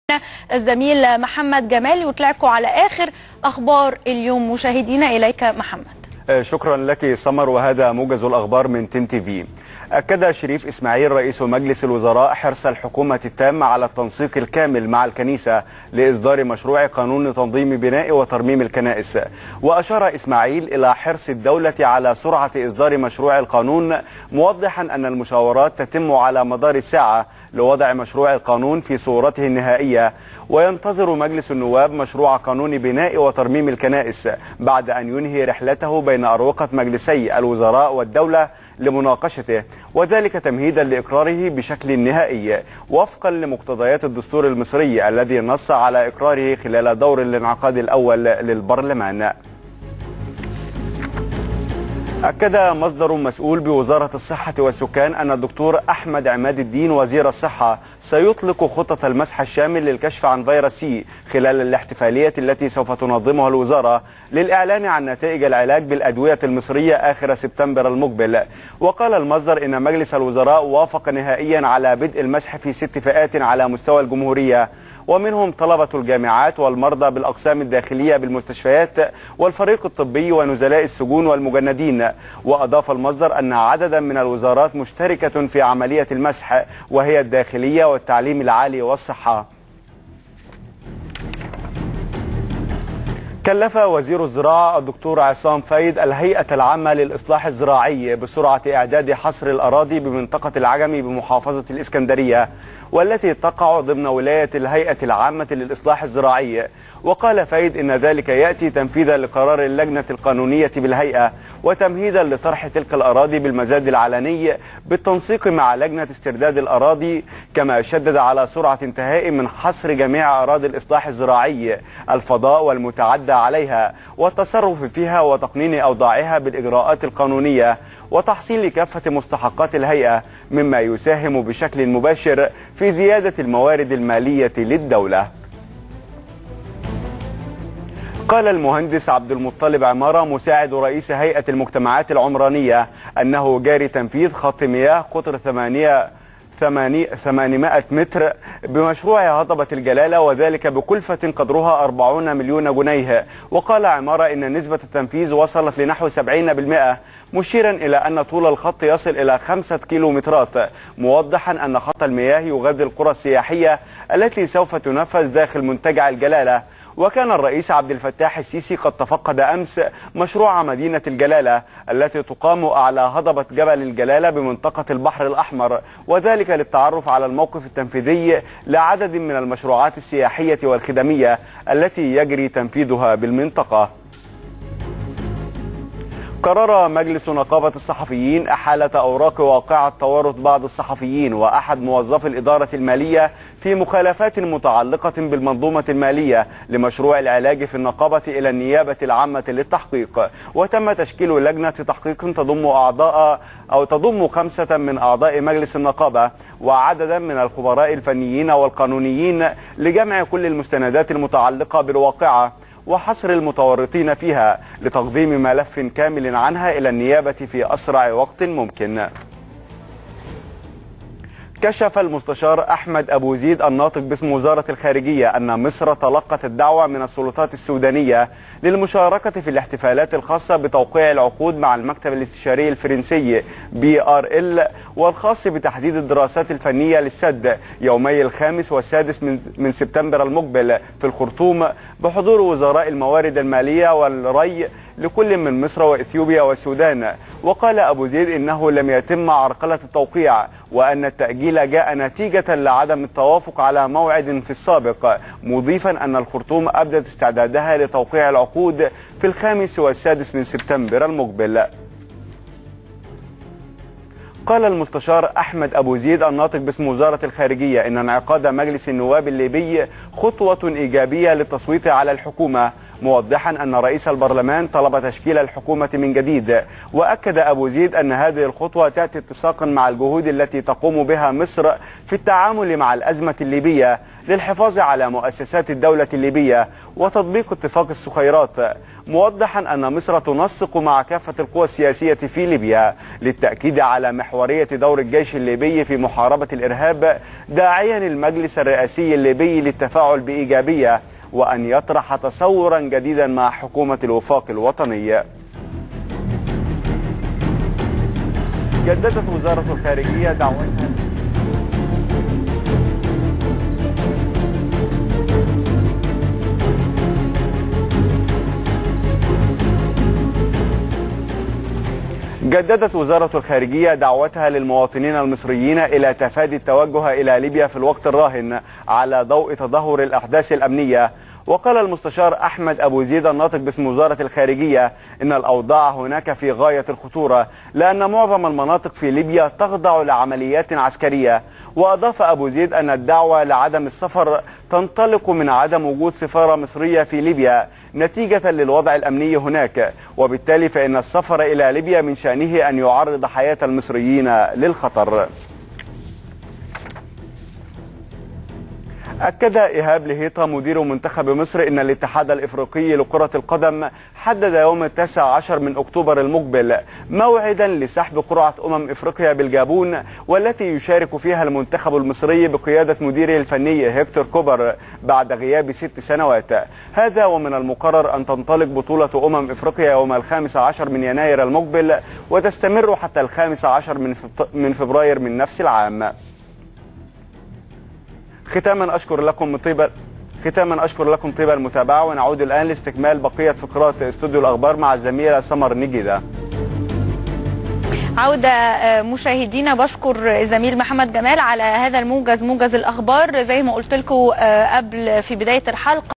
الزميل محمد جمال ويطلعكم على آخر أخبار اليوم. مشاهدينا إليك محمد. شكرا لك سمر، وهذا موجز الأخبار من تن تي في. أكد شريف إسماعيل رئيس مجلس الوزراء حرص الحكومة التام على التنسيق الكامل مع الكنيسة لإصدار مشروع قانون تنظيم بناء وترميم الكنائس. وأشار إسماعيل إلى حرص الدولة على سرعة إصدار مشروع القانون، موضحا أن المشاورات تتم على مدار الساعة لوضع مشروع القانون في صورته النهائية. وينتظر مجلس النواب مشروع قانون بناء وترميم الكنائس بعد أن ينهي رحلته بين أروقة مجلسي الوزراء والدولة لمناقشته، وذلك تمهيدا لإقراره بشكل نهائي وفقا لمقتضيات الدستور المصري الذي نص على إقراره خلال دور الانعقاد الأول للبرلمان. أكد مصدر مسؤول بوزارة الصحة والسكان أن الدكتور أحمد عماد الدين وزير الصحة سيطلق خطة المسح الشامل للكشف عن فيروس سي خلال الاحتفالية التي سوف تنظمها الوزارة للإعلان عن نتائج العلاج بالأدوية المصرية آخر سبتمبر المقبل. وقال المصدر إن مجلس الوزراء وافق نهائيا على بدء المسح في 6 فئات على مستوى الجمهورية، ومنهم طلبة الجامعات والمرضى بالأقسام الداخلية بالمستشفيات والفريق الطبي ونزلاء السجون والمجندين. وأضاف المصدر أن عددا من الوزارات مشتركة في عملية المسح، وهي الداخلية والتعليم العالي والصحة. كلف وزير الزراعة الدكتور عصام فايد الهيئة العامة للإصلاح الزراعي بسرعة إعداد حصر الأراضي بمنطقة العجمي بمحافظة الإسكندرية، والتي تقع ضمن ولاية الهيئة العامة للإصلاح الزراعي. وقال فايد إن ذلك يأتي تنفيذا لقرار اللجنة القانونية بالهيئة وتمهيدا لطرح تلك الأراضي بالمزاد العلني بالتنسيق مع لجنة استرداد الأراضي، كما شدد على سرعة انتهاء من حصر جميع أراضي الإصلاح الزراعي الفضاء والمتعدى عليها والتصرف فيها وتقنين أوضاعها بالإجراءات القانونية وتحصيل كافة مستحقات الهيئة، مما يساهم بشكل مباشر في زيادة الموارد المالية للدولة. قال المهندس عبد المطلب عمارة مساعد رئيس هيئة المجتمعات العمرانية أنه جاري تنفيذ خط مياه قطر 800 متر بمشروع هضبة الجلالة، وذلك بكلفة قدرها 40 مليون جنيه. وقال عمارة إن نسبة التنفيذ وصلت لنحو 70%، مشيرا إلى أن طول الخط يصل إلى 5 كيلومترات، موضحا أن خط المياه يغذي القرى السياحية التي سوف تنفذ داخل منتجع الجلالة. وكان الرئيس عبد الفتاح السيسي قد تفقد أمس مشروع مدينة الجلالة التي تقام أعلى هضبة جبل الجلالة بمنطقة البحر الأحمر، وذلك للتعرف على الموقف التنفيذي لعدد من المشروعات السياحية والخدمية التي يجري تنفيذها بالمنطقة. قرر مجلس نقابة الصحفيين إحالة أوراق واقعة تورط بعض الصحفيين وأحد موظفي الإدارة المالية في مخالفات متعلقة بالمنظومة المالية لمشروع العلاج في النقابة إلى النيابة العامة للتحقيق. وتم تشكيل لجنة تحقيق تضم 5 من أعضاء مجلس النقابة وعددا من الخبراء الفنيين والقانونيين لجمع كل المستندات المتعلقة بالواقعة وحصر المتورطين فيها لتقديم ملف كامل عنها إلى النيابة في أسرع وقت ممكن. كشف المستشار أحمد أبو زيد الناطق باسم وزارة الخارجية أن مصر تلقت الدعوة من السلطات السودانية للمشاركة في الاحتفالات الخاصة بتوقيع العقود مع المكتب الاستشاري الفرنسي BRL والخاص بتحديد الدراسات الفنية للسد يومي 5 و6 من سبتمبر المقبل في الخرطوم بحضور وزراء الموارد المالية والري لكل من مصر وإثيوبيا والسودان. وقال أبو زيد إنه لم يتم عرقلة التوقيع، وأن التأجيل جاء نتيجة لعدم التوافق على موعد في السابق، مضيفا أن الخرطوم أبدت استعدادها لتوقيع العقود في 5 و6 من سبتمبر المقبل. قال المستشار أحمد أبو زيد الناطق باسم وزارة الخارجية إن انعقاد مجلس النواب الليبي خطوة إيجابية للتصويت على الحكومة، موضحا أن رئيس البرلمان طلب تشكيل الحكومة من جديد. وأكد أبو زيد أن هذه الخطوة تأتي اتساقا مع الجهود التي تقوم بها مصر في التعامل مع الأزمة الليبية للحفاظ على مؤسسات الدولة الليبية وتطبيق اتفاق السخيرات، موضحا أن مصر تنسق مع كافة القوى السياسية في ليبيا للتأكيد على محورية دور الجيش الليبي في محاربة الإرهاب، داعيا المجلس الرئاسي الليبي للتفاعل بإيجابية وأن يطرح تصورا جديدا مع حكومة الوفاق الوطني. جددت وزارة الخارجية دعوتها جددت وزارة الخارجية دعوتها للمواطنين المصريين إلى تفادي التوجه إلى ليبيا في الوقت الراهن على ضوء تدهور الأحداث الأمنية. وقال المستشار أحمد أبو زيد الناطق باسم وزارة الخارجية إن الأوضاع هناك في غاية الخطورة لأن معظم المناطق في ليبيا تخضع لعمليات عسكرية. وأضاف أبو زيد أن الدعوة لعدم السفر تنطلق من عدم وجود سفارة مصرية في ليبيا نتيجة للوضع الأمني هناك، وبالتالي فإن السفر إلى ليبيا من شأنه أن يعرض حياة المصريين للخطر. أكد إيهاب لهيطة مدير منتخب مصر إن الاتحاد الإفريقي لكرة القدم حدد يوم 19 من أكتوبر المقبل موعدا لسحب قرعة إفريقيا بالجابون، والتي يشارك فيها المنتخب المصري بقيادة مديره الفني هيكتور كوبر بعد غياب 6 سنوات. هذا ومن المقرر أن تنطلق بطولة إفريقيا يوم 15 من يناير المقبل وتستمر حتى 15 من فبراير من نفس العام. ختاما أشكر لكم طيب المتابعة، ونعود الآن لاستكمال بقية فقرات استوديو الأخبار مع الزميلة سمر نجيدة. عودة مشاهدينا، بشكر زميل محمد جمال على هذا الموجز، موجز الأخبار زي ما قلت لكم قبل في بداية الحلقة.